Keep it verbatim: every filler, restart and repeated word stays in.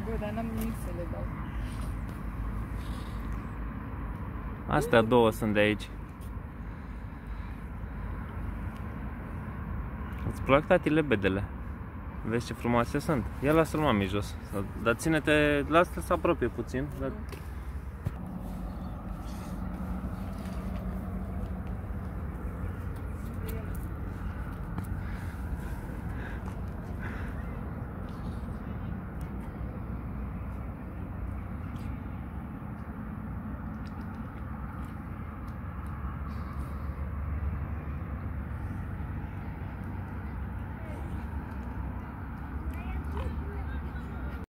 Bă, dar n-am nimic să le dau. Astea două sunt de aici. Îți plac, tati, lebedele? Vezi ce frumoase sunt? Ia lasă-l, mami, jos. Dar ține-te, lasă-l să apropie puțin. Dar